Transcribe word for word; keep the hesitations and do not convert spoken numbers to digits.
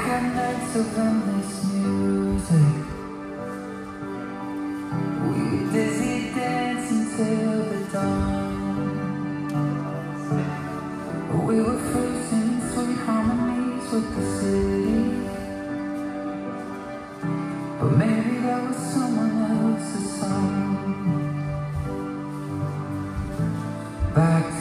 had nights of endless music. We were dizzy dancing till the dawn. We were freezing in sweet harmonies with the city. But maybe that was someone else's song. Back